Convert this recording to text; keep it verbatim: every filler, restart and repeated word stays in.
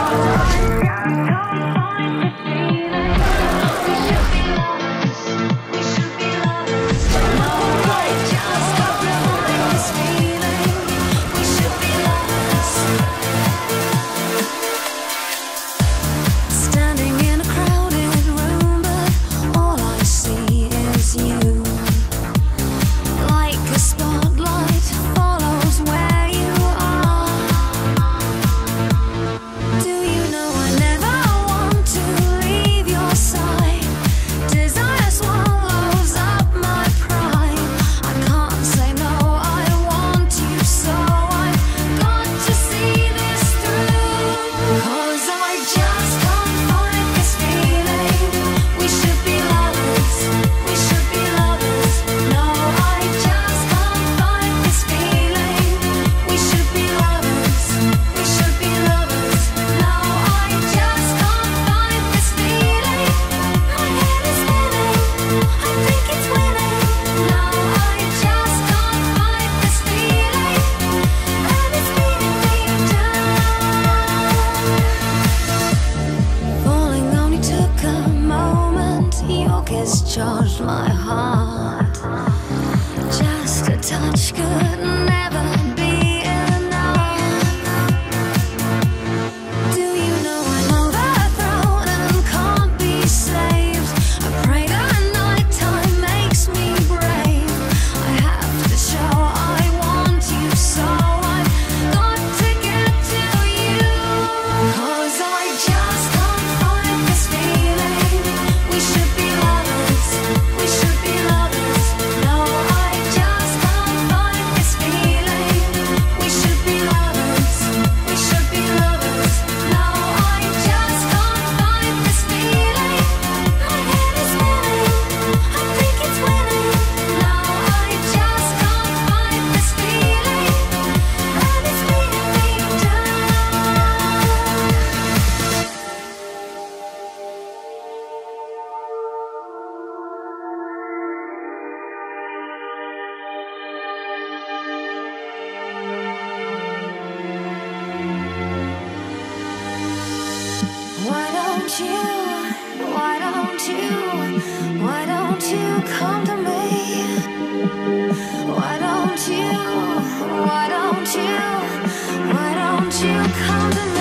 Charged my heart. Just a touch could never be enough. Do you know I'm overthrown and can't be saved? I pray that nighttime makes me brave. I have to show I want you, so I've got to get to you. 'Cause I just can't fight this feeling. We should be lovers. We should be lovers. No, I just can't fight this feeling. We should be lovers. We should be lovers. No, I just can't fight this feeling. My head is spinning. I think it's winning. No, I just can't fight this feeling. And it's beating me down. Why don't you, why don't you, why don't you come to me? Why don't you, why don't you, why don't you come to me?